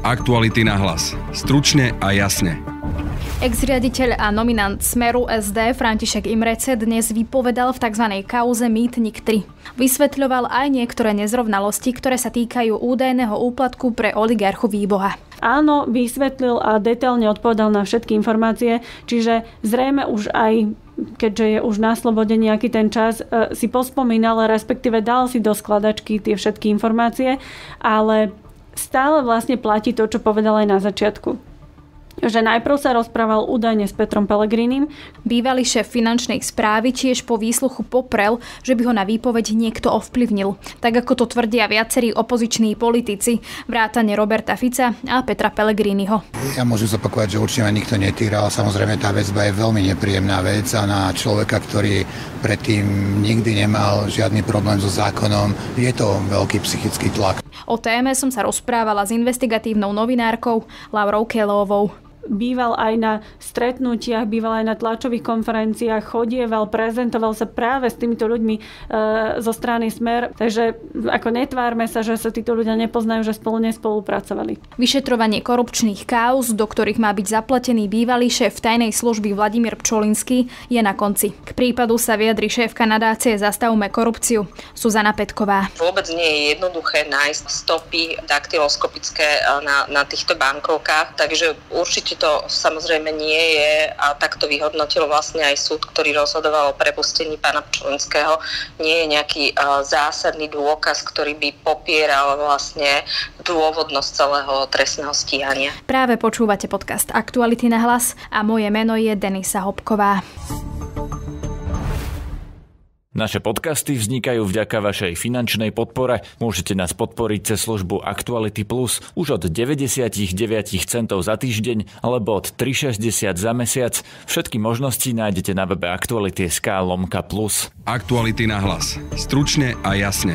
Aktuality na hlas. Stručne a jasne. Ex-riaditeľ a nominant Smeru SD František Imrece dnes vypovedal v tzv. Kauze Mýtnik 3. Vysvetľoval aj niektoré nezrovnalosti, ktoré sa týkajú údajného úplatku pre oligarchu Výboha. Áno, vysvetlil a detailne odpovedal na všetky informácie, čiže zrejme už aj keďže je už na slobode nejaký ten čas, si pospomínal, respektíve dal si do skladačky tie všetky informácie, ale stále vlastne platí to, čo povedal aj na začiatku. Že najprv sa rozprával údajne s Petrom Pellegrinim. Bývalý šéf finančnej správy tiež po výsluchu poprel, že by ho na výpoveď niekto ovplyvnil. Tak ako to tvrdia viacerí opoziční politici, vrátane Roberta Fica a Petra Pellegriniho. Ja môžem zopakovať, že určite ma nikto netýral. Samozrejme tá väzba je veľmi nepríjemná vec a na človeka, ktorý predtým nikdy nemal žiadny problém so zákonom, je to veľký psychický tlak. O téme som sa rozprávala s investigatívnou novinárkou Laurou Kelovou. Býval aj na stretnutiach, býval aj na tlačových konferenciách, chodieval, prezentoval sa práve s týmito ľuďmi zo strany Smer. Takže ako netvárme sa, že sa títo ľudia nepoznajú, že spolu nespolupracovali. Vyšetrovanie korupčných káuz, do ktorých má byť zaplatený bývalý šéf tajnej služby Vladimír Pčolinský, je na konci. K prípadu sa vyjadri šéfka nadácie Zastavme korupciu Zuzana Petková. Vôbec nie je jednoduché nájsť stopy daktyloskopické na týchto bankovkách, takže určite to samozrejme nie je a takto vyhodnotil vlastne aj súd, ktorý rozhodoval o prepustení pána Pčolinského. Nie je nejaký zásadný dôkaz, ktorý by popieral vlastne dôvodnosť celého trestného stíhania. Práve počúvate podcast Aktuality na hlas a moje meno je Denisa Hopková. Naše podcasty vznikajú vďaka vašej finančnej podpore. Môžete nás podporiť cez službu Actuality Plus už od 99 centov za týždeň alebo od 3,60 za mesiac. Všetky možnosti nájdete na webe Actuality.sk/plus. Aktuality na hlas. Stručne a jasne.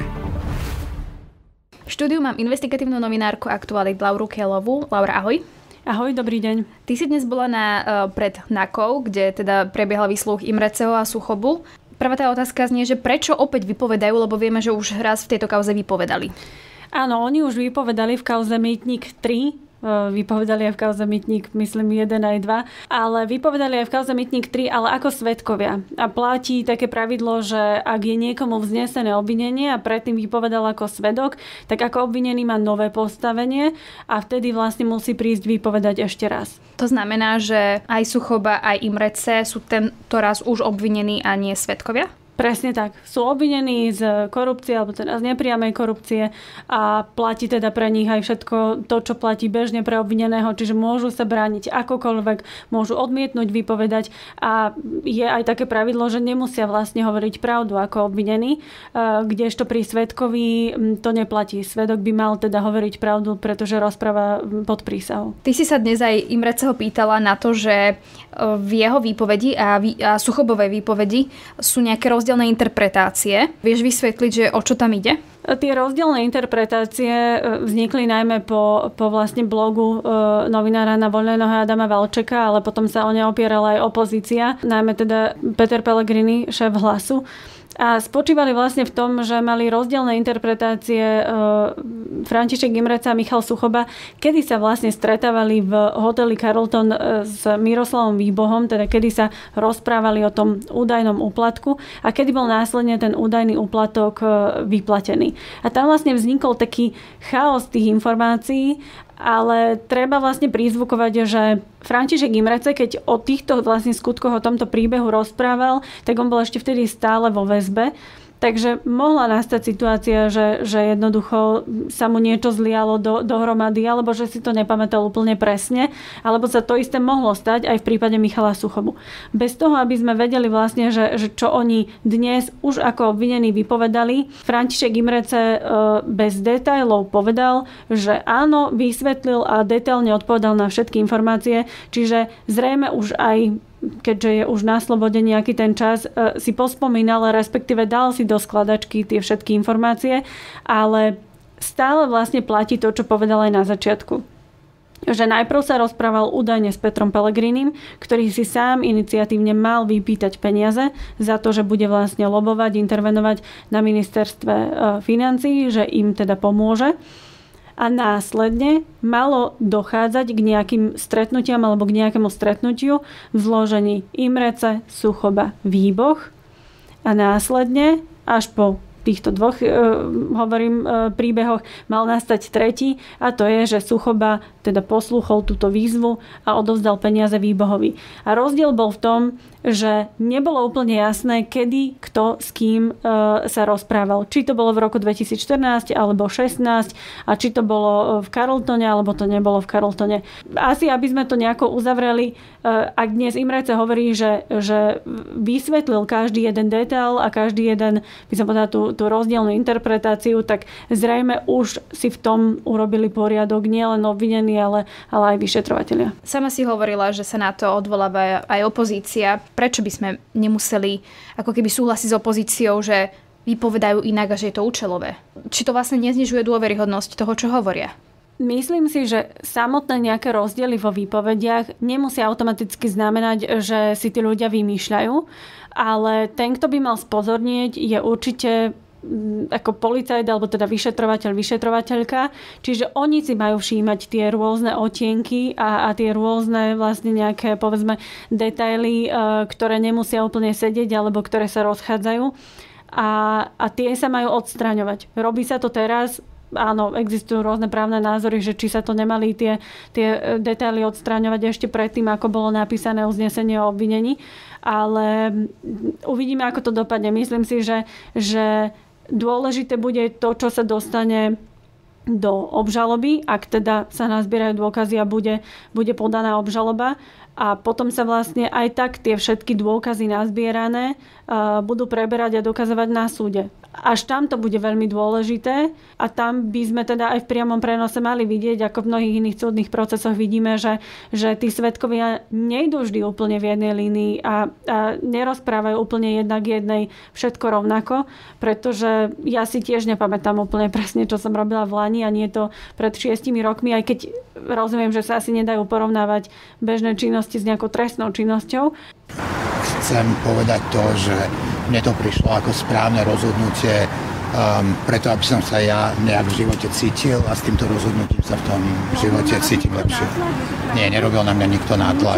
V štúdiu mám investigatívnu novinárku Aktualit Lauru Kelovú. Laura, ahoj. Ahoj, dobrý deň. Ty si dnes bola pred NAKou, kde teda prebiehal výsluch Imreceho a Suchobu. Prvá tá otázka znie, že prečo opäť vypovedajú, lebo vieme, že už raz v tejto kauze vypovedali. Áno, oni už vypovedali v kauze Mýtnik 3, vypovedali aj v kauze Mýtnik, myslím 1 aj 2, ale vypovedali aj v kauze Mýtnik 3, ale ako svedkovia. A platí také pravidlo, že ak je niekomu vznesené obvinenie a predtým vypovedal ako svedok, tak ako obvinený má nové postavenie a vtedy vlastne musí prísť vypovedať ešte raz. To znamená, že aj Suchoba, aj Imrece sú tento raz už obvinení a nie svedkovia? Presne tak. Sú obvinení z korupcie alebo teda z nepriamej korupcie a platí teda pre nich aj všetko to, čo platí bežne pre obvineného, čiže môžu sa brániť akokoľvek, môžu odmietnúť vypovedať a je aj také pravidlo, že nemusia vlastne hovoriť pravdu ako obvinený, kdežto pri svedkovi to neplatí. Svedok by mal teda hovoriť pravdu, pretože rozpráva pod prísahou. Ty si sa dnes aj Imreceho pýtala na to, že v jeho výpovedi a Suchobovej výpovedi sú nejaké rozdielne interpretácie. Vieš vysvetliť, že o čo tam ide? Tie rozdielne interpretácie vznikli najmä po vlastne blogu novinára na voľnej nohe Adama Valčeka, ale potom sa o ne opierala aj opozícia, najmä teda Peter Pellegrini, šéf Hlasu. A spočívali vlastne v tom, že mali rozdielne interpretácie František Imreca a Michal Suchoba, kedy sa vlastne stretávali v hoteli Carlton s Miroslavom Výbohom, teda kedy sa rozprávali o tom údajnom úplatku a kedy bol následne ten údajný úplatok vyplatený. A tam vlastne vznikol taký chaos tých informácií, ale treba vlastne prizvukovať, že František Imrece, keď o týchto vlastne skutkoch, o tomto príbehu rozprával, tak on bol ešte vtedy stále vo väzbe. Takže mohla nastať situácia, že jednoducho sa mu niečo zlialo dohromady, alebo že si to nepamätal úplne presne, alebo sa to isté mohlo stať aj v prípade Michala Suchobu. Bez toho, aby sme vedeli vlastne, že čo oni dnes už ako obvinení vypovedali, František Imrece bez detailov povedal, že áno, vysvetlil a detailne odpovedal na všetky informácie, čiže zrejme už aj keďže je už na slobode nejaký ten čas, si pospomínal, respektíve dal si do skladačky tie všetky informácie, ale stále vlastne platí to, čo povedal aj na začiatku. Že najprv sa rozprával údajne s Petrom Pellegrinim, ktorý si sám iniciatívne mal vypýtať peniaze za to, že bude vlastne lobovať, intervenovať na ministerstve financií, že im teda pomôže. a následne malo dochádzať k nejakým stretnutiam alebo k nejakému stretnutiu v zložení Imrece, Suchoba, Výboh a následne až po týchto dvoch príbehoch mal nastať tretí a to je, že Suchoba teda poslúchol túto výzvu a odovzdal peniaze Výbohovi. A rozdiel bol v tom, že nebolo úplne jasné, kedy, kto s kým sa rozprával. Či to bolo v roku 2014 alebo 2016 a či to bolo v Carltone alebo to nebolo v Carltone. Asi, aby sme to nejako uzavreli, ak dnes Imrece hovorí, že vysvetlil každý jeden detail a každý jeden, by som povedala, tú rozdielnú interpretáciu, tak zrejme už si v tom urobili poriadok nielen obvinení, ale aj vyšetrovatelia. Sama si hovorila, že sa na to odvoláva aj opozícia. Prečo by sme nemuseli ako keby súhlasiť s opozíciou, že vypovedajú inak a že je to účelové? Či to vlastne neznižuje dôveryhodnosť toho, čo hovoria? Myslím si, že samotné nejaké rozdiely vo výpovediach nemusia automaticky znamenať, že si tí ľudia vymýšľajú, ale ten, kto by mal spozornieť, je určite ako policajt alebo teda vyšetrovateľ, vyšetrovateľka. Čiže oni si majú všímať tie rôzne otienky a tie rôzne vlastne nejaké, povedzme, detaily, ktoré nemusia úplne sedieť alebo ktoré sa rozchádzajú. A tie sa majú odstraňovať. Robí sa to teraz. Áno, existujú rôzne právne názory, že či sa to nemali tie detaily odstraňovať ešte predtým, ako bolo napísané uznesenie o obvinení. Ale uvidíme, ako to dopadne. Myslím si, že dôležité bude to, čo sa dostane do obžaloby, ak teda sa nazbierajú dôkazy a bude podaná obžaloba. A potom sa vlastne aj tak tie všetky dôkazy nazbierané budú preberať a dokazovať na súde. Až tam to bude veľmi dôležité a tam by sme teda aj v priamom prenose mali vidieť, ako v mnohých iných súdnych procesoch vidíme, že tí svedkovia nejdú vždy úplne v jednej línii a nerozprávajú úplne jednak jednej všetko rovnako, pretože ja si tiež nepamätám úplne presne, čo som robila v Lani a nie to pred 6 rokmi, aj keď rozumiem, že sa asi nedajú porovnávať bežné činnosti s nejakou trestnou činnosťou. Chcem povedať to, že mne to prišlo ako správne rozhodnutie, preto aby som sa ja nejak v živote cítil a s týmto rozhodnutím sa v tom živote cítim lepšie. Nie, nerobil na mňa nikto nátlak,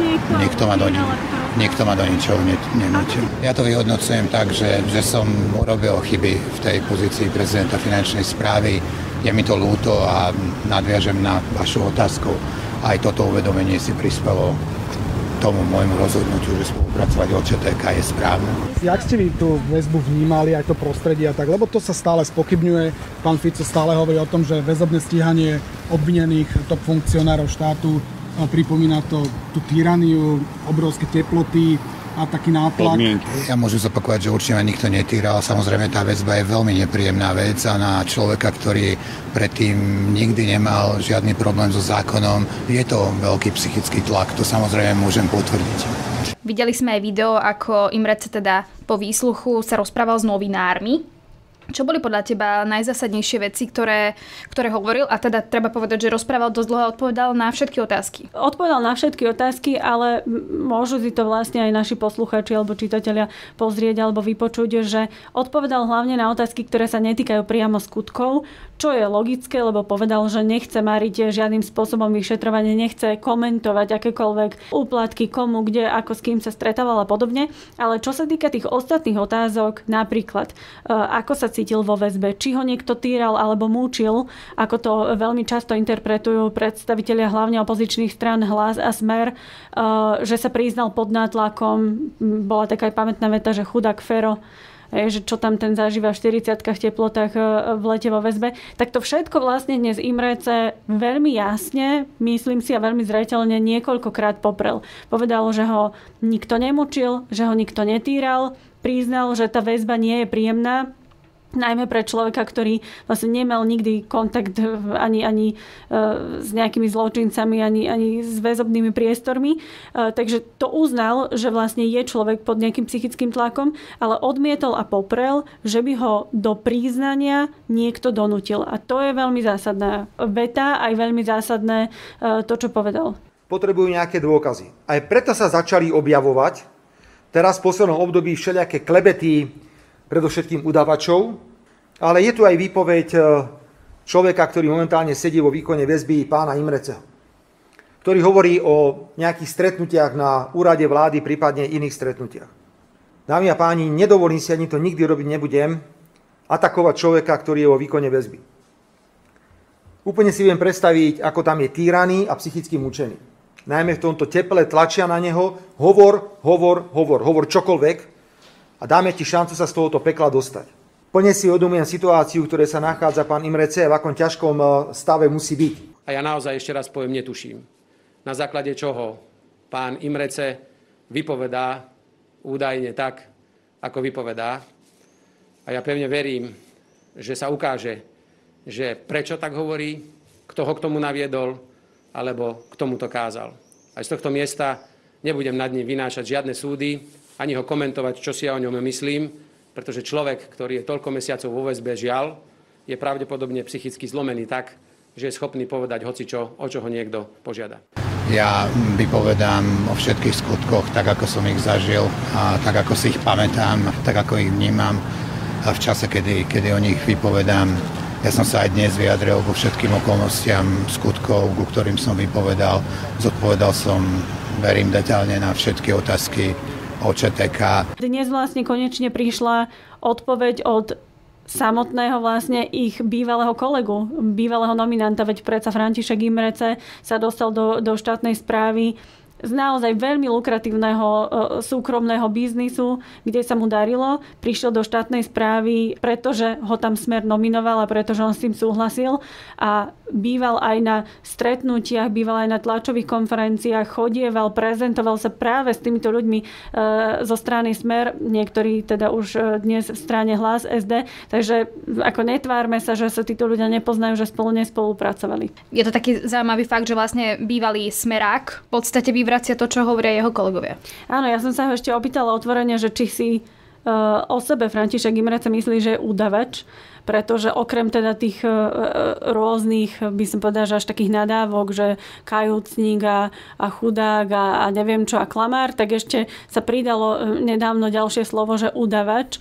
nikto ma do ničoho nenútil. Ja to vyhodnocujem tak, že som urobil chyby v tej pozícii prezidenta finančnej správy. Je mi to ľúto a nadviažem na vašu otázku. Aj toto uvedomenie si prispelo tomu môjmu rozhodnutiu, že spolupracovať OČTK je správne. Jak ste vy tú väzbu vnímali, aj to prostredie a tak, lebo to sa stále spochybňuje. Pán Fico stále hovorí o tom, že väzobné stíhanie obvinených top funkcionárov štátu pripomína to tú tyraniu, obrovské teploty a taký nátlak. Ja môžem zopakovať, že určite ma nikto netýral. Samozrejme, tá väzba je veľmi nepríjemná vec a na človeka, ktorý predtým nikdy nemal žiadny problém so zákonom, je to veľký psychický tlak. To samozrejme môžem potvrdiť. Videli sme aj video, ako Imrece teda po výsluchu sa rozprával s novinármi. Čo boli podľa teba najzásadnejšie veci, ktoré hovoril? A teda treba povedať, že rozprával dosť dlho a odpovedal na všetky otázky. Odpovedal na všetky otázky, ale môžu si to vlastne aj naši poslucháči alebo čitatelia pozrieť alebo vypočuť, že odpovedal hlavne na otázky, ktoré sa netýkajú priamo skutkov, čo je logické, lebo povedal, že nechce mariť žiadnym spôsobom vyšetrovanie, nechce komentovať akékoľvek úplatky, komu, kde, ako s kým sa stretával a podobne. Ale čo sa týka tých ostatných otázok, napríklad ako sa cítil vo väzbe, či ho niekto týral alebo múčil, ako to veľmi často interpretujú predstavitelia hlavne opozičných strán Hlas a Smer, že sa priznal pod nátlakom. Bola taká aj pamätná veta, že chudák Fero, že čo tam ten zažíva v 40-kách teplotách v lete vo väzbe. Tak to všetko vlastne dnes Imrece veľmi jasne, myslím si, a veľmi zreteľne niekoľkokrát poprel. Povedal, že ho nikto nemučil, že ho nikto netýral, priznal, že tá väzba nie je príjemná, najmä pre človeka, ktorý vlastne nemal nikdy kontakt ani s nejakými zločincami, ani s väzobnými priestormi. Takže to uznal, že vlastne je človek pod nejakým psychickým tlakom, ale odmietol a poprel, že by ho do priznania niekto donútil. A to je veľmi zásadná veta, aj veľmi zásadné to, čo povedal. Potrebujú nejaké dôkazy. Aj preto sa začali objavovať teraz v poslednom období všelijaké klebety, predovšetkým udavačov, ale je tu aj výpoveď človeka, ktorý momentálne sedí vo výkone väzby, pána Imreceho, ktorý hovorí o nejakých stretnutiach na úrade vlády, prípadne iných stretnutiach. Dámy a páni, nedovolím si, ani to nikdy robiť nebudem, atakovať človeka, ktorý je vo výkone väzby. Úplne si viem predstaviť, ako tam je týraný a psychicky mučený. Najmä v tomto teple tlačia na neho, hovor čokoľvek a dáme ti šancu sa z tohoto pekla dostať. Plne si uvedomujem situáciu, v ktorej sa nachádza pán Imrece, v akom ťažkom stave musí byť. A ja naozaj ešte raz poviem, netuším. Na základe čoho pán Imrece vypovedá údajne tak, ako vypovedá. A ja pevne verím, že sa ukáže, že prečo tak hovorí, kto ho k tomu naviedol, alebo k tomu to kázal. Aj z tohto miesta nebudem nad ním vynášať žiadne súdy, ani ho komentovať, čo si ja o ňom myslím, pretože človek, ktorý je toľko mesiacov vo väzbe, žiaľ, je pravdepodobne psychicky zlomený tak, že je schopný povedať hocičo, o čo ho niekto požiada. Ja vypovedám o všetkých skutkoch, tak ako som ich zažil, a tak ako si ich pamätám, tak ako ich vnímam. A v čase, kedy o nich vypovedám, ja som sa aj dnes vyjadril vo všetkým okolnostiam skutkov, ku ktorým som vypovedal. Zodpovedal som, verím, detailne na všetky otázky o ČTK. Dnes vlastne konečne prišla odpoveď od samotného vlastne ich bývalého kolegu, bývalého nominanta, veď predsa František Imrece sa dostal do štátnej správy z naozaj veľmi lukratívneho súkromného biznisu, kde sa mu darilo. Prišiel do štátnej správy, pretože ho tam Smer nominoval a pretože on s tým súhlasil. A býval aj na stretnutiach, býval aj na tlačových konferenciách, chodieval, prezentoval sa práve s týmito ľuďmi zo strany Smer, niektorí teda už dnes v strane Hlas SD. Takže ako netvárme sa, že sa títo ľudia nepoznajú, že spolu nespolupracovali. Je to taký zaujímavý fakt, že vlastne bývalý smerák v podstate vyvracia to, čo hovoria jeho kolegovia. Áno, ja som sa ho ešte opýtala otvorene, že či si o sebe František Imrece myslí, že je udavač, pretože okrem teda tých rôznych, by som povedala, že až takých nadávok, že kajúcník a chudák a neviem čo a klamár, tak ešte sa pridalo nedávno ďalšie slovo, že udavač.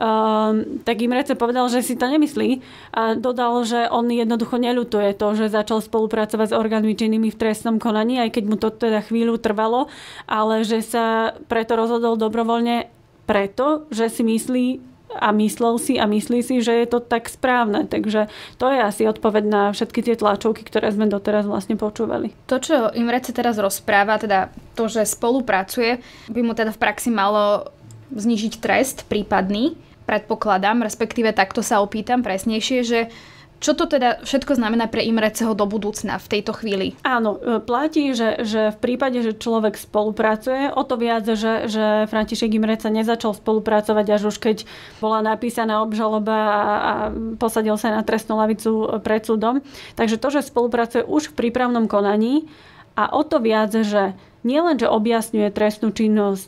Tak Imrece povedal, že si to nemyslí a dodal, že on jednoducho neľutuje to, že začal spolupracovať s orgánmi činnými v trestnom konaní, aj keď mu to teda chvíľu trvalo, ale že sa preto rozhodol dobrovoľne preto, že si myslí a myslel si a myslí si, že je to tak správne. Takže to je asi odpoveď na všetky tie tlačovky, ktoré sme doteraz vlastne počúvali. To, čo Imrece teraz rozpráva, teda to, že spolupracuje, by mu teda v praxi malo znížiť trest prípadný, predpokladám, respektíve takto sa opýtam presnejšie, že čo to teda všetko znamená pre Imreceho do budúcna v tejto chvíli? Áno, platí, že v prípade, že človek spolupracuje, o to viac, že František Imrece nezačal spolupracovať až už keď bola napísaná obžaloba a posadil sa na trestnú lavicu pred súdom. Takže to, že spolupracuje už v prípravnom konaní a o to viac, že nielen, že objasňuje trestnú činnosť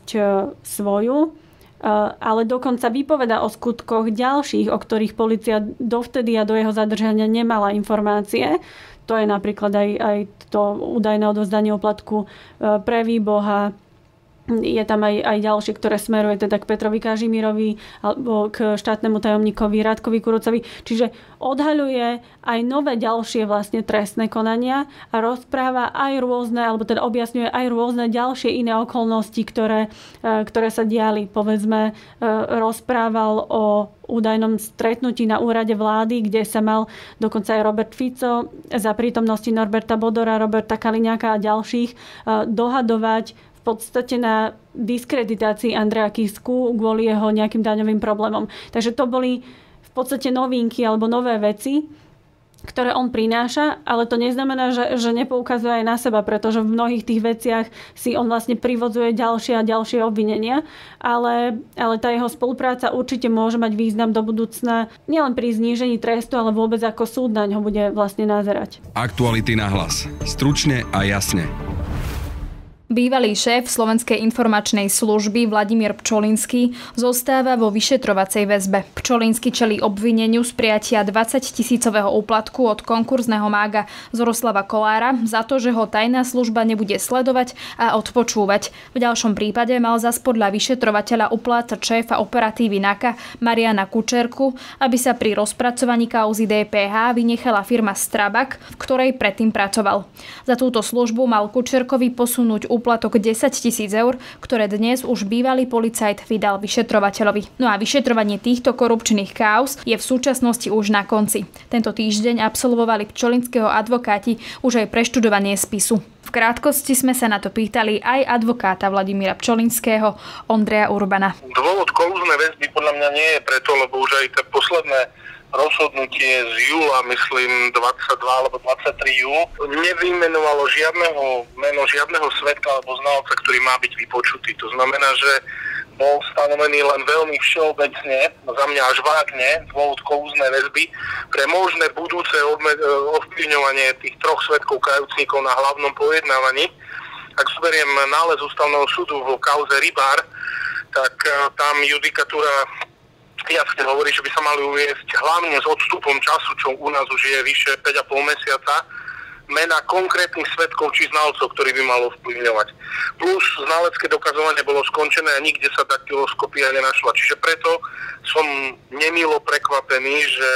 svoju, ale dokonca vypovedá o skutkoch ďalších, o ktorých polícia dovtedy a do jeho zadržania nemala informácie. To je napríklad aj to údajné odovzdanie oplatku pre Výboha. Je tam aj ďalšie, ktoré smeruje teda k Petrovi Kažimírovi alebo k štátnemu tajomníkovi Radkovi Kurucovi. Čiže odhaľuje aj nové ďalšie vlastne trestné konania a rozpráva aj rôzne, alebo teda objasňuje aj rôzne ďalšie iné okolnosti, ktoré sa diali. Povedzme, rozprával o údajnom stretnutí na úrade vlády, kde sa mal dokonca aj Robert Fico za prítomnosti Norberta Bodora, Roberta Kaliňáka a ďalších dohadovať v podstate na diskreditácii Andreja Kisku kvôli jeho nejakým daňovým problémom. Takže to boli v podstate novinky alebo nové veci, ktoré on prináša, ale to neznamená, že nepoukazuje aj na seba, pretože v mnohých tých veciach si on vlastne privodzuje ďalšie a ďalšie obvinenia, ale tá jeho spolupráca určite môže mať význam do budúcna nielen pri znížení trestu, ale vôbec ako súd na ňo bude vlastne nazerať. Aktuality na hlas. Stručne a jasne. Bývalý šéf Slovenskej informačnej služby Vladimír Pčolinský zostáva vo vyšetrovacej väzbe. Pčolinský čelí obvineniu z prijatia 20-tisícového úplatku od konkurzného mága Zoroslava Kolára za to, že ho tajná služba nebude sledovať a odpočúvať. V ďalšom prípade mal zas podľa vyšetrovateľa uplácať šéfa operatívy NAKA Mariana Kučerku, aby sa pri rozpracovaní kauzy DPH vynechala firma Strabag, v ktorej predtým pracoval. Za túto službu mal Kučerkovi posunúť úplatok 10 000 eur, ktoré dnes už bývalý policajt vydal vyšetrovateľovi. No a vyšetrovanie týchto korupčných káuz je v súčasnosti už na konci. Tento týždeň absolvovali Pčolinského advokáti už aj preštudovanie spisu. V krátkosti sme sa na to pýtali aj advokáta Vladimíra Pčolinského, Ondreja Urbana. Dôvod kolúznej väzby podľa mňa nie je preto, lebo už aj to posledné rozhodnutie z júla, myslím 22 alebo 23 júl, nevymenovalo meno žiadneho svedka alebo znalca, ktorý má byť vypočutý. To znamená, že bol stanovený len veľmi všeobecne, za mňa až vágne, dôvod kolúznej väzby pre možné budúce ovplyvňovanie tých troch svedkov kajúcnikov na hlavnom pojednávaní. Ak zoberiem nález ústavného súdu v kauze Rybár, tak tam judikatúra jasne hovorí, že by sa mali uviesť hlavne s odstupom času, čo u nás už je vyše 5,5 mesiaca, mena konkrétnych svedkov či znalcov, ktorí by malo vplyvňovať. Plus znalecké dokazovanie bolo skončené a nikde sa daktyloskopia nenašla. Čiže preto som nemilo prekvapený, že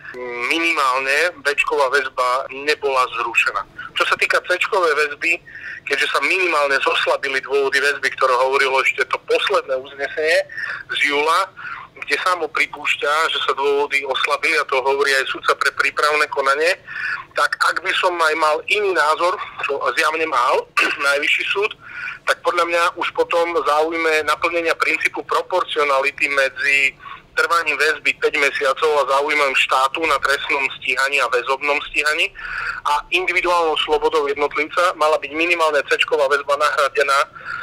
minimálne B-čková väzba nebola zrušená. Čo sa týka C-čkovej väzby, keďže sa minimálne zoslabili dôvody väzby, ktoré hovorilo ešte to posledné uznesenie z júla, kde samo pripúšťa, že sa dôvody oslabili, a to hovorí aj sudca pre prípravné konanie, tak ak by som aj mal iný názor, čo zjavne mal Najvyšší súd, tak podľa mňa už potom záujme naplnenia princípu proporcionality medzi trvaním väzby 5 mesiacov a záujmom štátu na trestnom stíhaní a väzobnom stíhaní a individuálnou slobodou jednotlivca mala byť minimálne C-čková väzba nahradená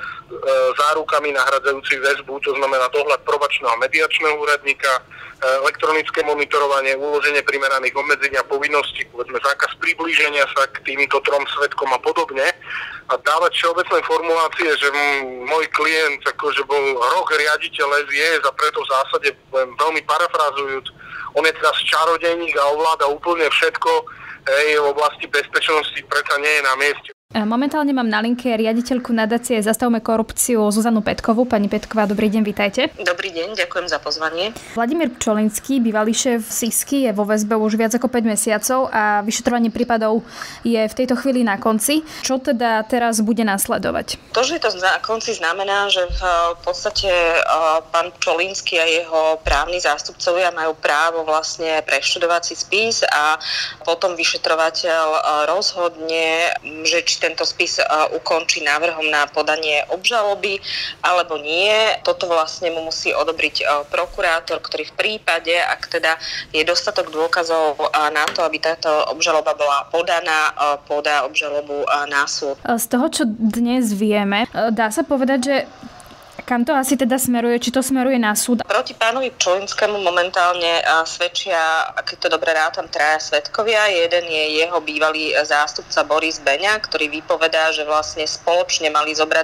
zárukami nahradzajúcich väzbu, to znamená dohľad probačného a mediačného úradníka, elektronické monitorovanie, uloženie primeraných obmedzení a povinností, povedzme zákaz priblíženia sa k týmto trom svedkom a podobne. A dávať všeobecné formulácie, že môj klient akože bol rok riaditeľ SIS a preto v zásade, veľmi parafrázujúc, on je teraz čarodejník a ovláda úplne všetko, v oblasti bezpečnosti preto nie je na mieste. Momentálne mám na linke riaditeľku nadácie Zastavme korupciu Zuzanu Petkovú. Pani Petková, dobrý deň, vitajte. Dobrý deň, ďakujem za pozvanie. Vladimír Pčolinský, bývalý šéf SIS-ky, je vo väzbe už viac ako 5 mesiacov a vyšetrovanie prípadov je v tejto chvíli na konci. Čo teda teraz bude nasledovať? To, že je to na konci, znamená, že v podstate pán Pčolinský a jeho právni zástupcovia majú právo vlastne preštudovať si spis a potom vyšetrovateľ rozhodne, že či tento spis ukončí návrhom na podanie obžaloby alebo nie. Toto vlastne mu musí odobriť prokurátor, ktorý v prípade, ak teda je dostatok dôkazov na to, aby táto obžaloba bola podaná, podá obžalobu na súd. Z toho, čo dnes vieme, dá sa povedať, že kam to asi teda smeruje? Či to smeruje na súd? Proti pánovi Pčolinskému momentálne svedčia, keď to dobre rátam, traja svedkovia. Jeden je jeho bývalý zástupca Boris Beňa, ktorý vypovedá, že vlastne spoločne mali zobrať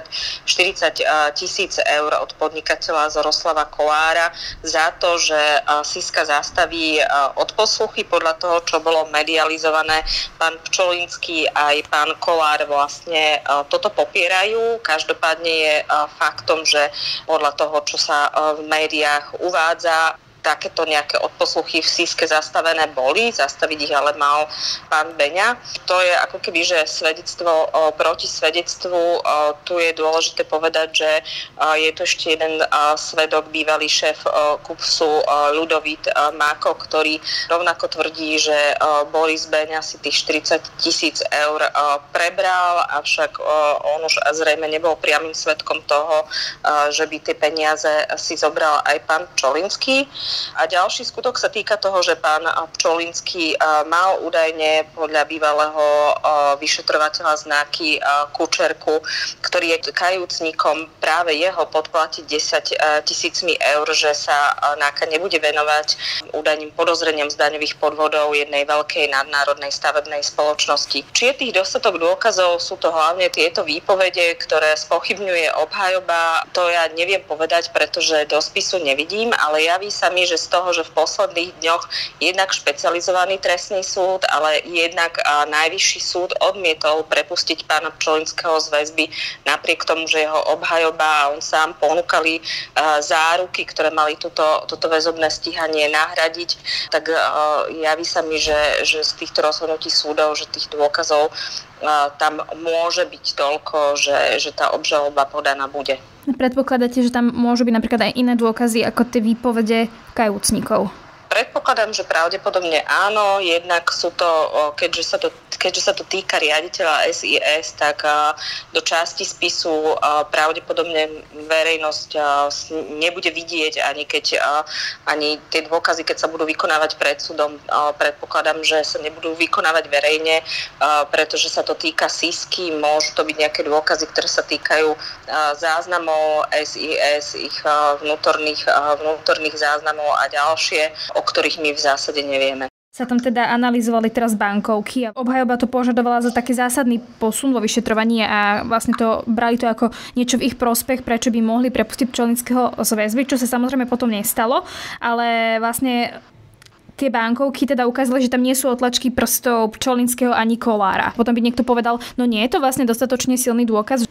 40 000 eur od podnikateľa Zoroslava Kolára za to, že SIS-ka zastaví odposluchy. Podľa toho, čo bolo medializované, pán Pčolinský aj pán Kolár vlastne toto popierajú. Každopádne je faktom, že podľa toho, čo sa v médiách uvádza, takéto nejaké odposluchy v SIS-ke zastavené boli, zastaviť ich ale mal pán Beňa. To je ako keby, že svedectvo proti svedectvu. Tu je dôležité povedať, že je tu ešte jeden svedok, bývalý šéf KUPSu Ľudovít Máko, ktorý rovnako tvrdí, že Boris Beňa si tých 40 000 eur prebral, avšak on už zrejme nebol priamym svedkom toho, že by tie peniaze si zobral aj pán Pčolinský. A ďalší skutok sa týka toho, že pán Pčolinský mal údajne podľa bývalého vyšetrovateľa Znaky Kučerku, ktorý je kajúcnikom, práve jeho podplatiť 10 000 eur, že sa Náka nebude venovať údajným podozreniam z daňových podvodov jednej veľkej nadnárodnej stavebnej spoločnosti. Či je tých dostatok dôkazov, sú to hlavne tieto výpovede, ktoré spochybňuje obhajoba. To ja neviem povedať, pretože do spisu nevidím, ale javí sa mi, že z toho, že v posledných dňoch jednak špecializovaný trestný súd, ale jednak najvyšší súd odmietol prepustiť pána Pčolinského z väzby, napriek tomu, že jeho obhajoba a on sám ponúkali záruky, ktoré mali toto väzobné stíhanie nahradiť, tak javí sa mi, že z týchto rozhodnutí súdov, že tých dôkazov tam môže byť toľko, že tá obžaloba podaná bude. Predpokladáte, že tam môžu byť napríklad aj iné dôkazy ako tie výpovede kajúcnikov? Predpokladám, že pravdepodobne áno, jednak sú to, keďže sa to týka riaditeľa SIS, tak do časti spisu pravdepodobne verejnosť nebude vidieť, ani tie dôkazy, keď sa budú vykonávať pred súdom, predpokladám, že sa nebudú vykonávať verejne, pretože sa to týka SIS-ky, môžu to byť nejaké dôkazy, ktoré sa týkajú záznamov SIS, ich vnútorných záznamov a ďalšie, o ktorých my v zásade nevieme. Sa tam teda analyzovali teraz bankovky a obhajoba to požadovala za taký zásadný posun vo vyšetrovaní a vlastne brali to ako niečo v ich prospech, prečo by mohli prepustiť Pčolinského z väzby, čo sa samozrejme potom nestalo, ale vlastne tie bankovky teda ukázali, že tam nie sú otlačky prstov Pčolinského ani Kollára. Potom by niekto povedal, no nie je to vlastne dostatočne silný dôkaz?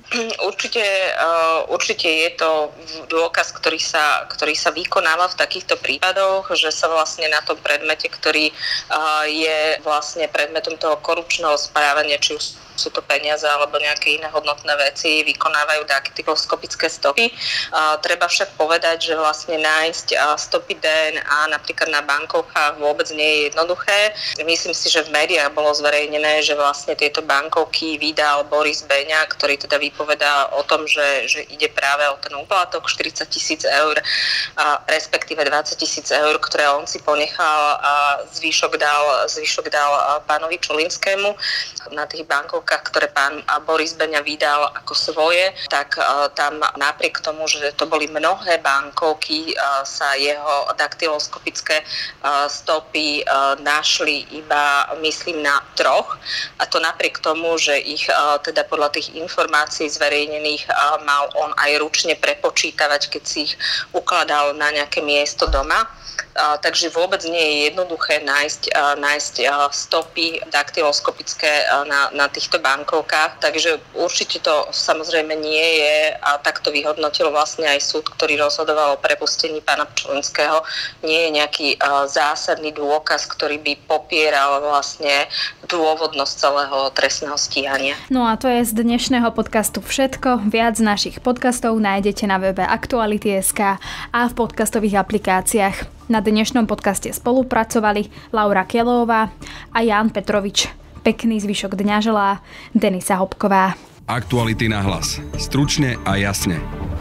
Určite je to dôkaz, ktorý sa vykonáva v takýchto prípadoch, že sa vlastne na tom predmete, ktorý je vlastne predmetom toho korupčného správania, či už sú to peniaze alebo nejaké iné hodnotné veci, vykonávajú daktyloskopické stopy. Treba však povedať, že vlastne nájsť stopy DNA napríklad na bankovkách vôbec nie je jednoduché. Myslím si, že v médiách bolo zverejnené, že vlastne tieto bankovky vydal Boris Beňa, ktorý teda vypovedá o tom, že ide práve o ten úplatok 40 000 eur, respektíve 20 000 eur, ktoré on si ponechal a zvyšok dal pánovi Pčolinskému na tých bankovkách, ktoré pán Boris Beňa vydal ako svoje, tak tam napriek tomu, že to boli mnohé bankovky, sa jeho daktyloskopické stopy našli iba, myslím, na 3. A to napriek tomu, že ich teda podľa tých informácií zverejnených mal on aj ručne prepočítavať, keď si ich ukladal na nejaké miesto doma. Takže vôbec nie je jednoduché nájsť stopy daktyloskopické na týchto bankovkách, takže určite to samozrejme nie je, a takto vyhodnotil vlastne aj súd, ktorý rozhodoval o prepustení pána Pčolinského, nie je nejaký zásadný dôkaz, ktorý by popieral vlastne dôvodnosť celého trestného stíhania. No a to je z dnešného podcastu všetko. Viac našich podcastov nájdete na webe Aktuality.sk a v podcastových aplikáciách. Na dnešnom podcaste spolupracovali Laura Kelová a Ján Petrovič. Pekný zvyšok dňa želá Denisa Hopková. Aktuality na hlas. Stručne a jasne.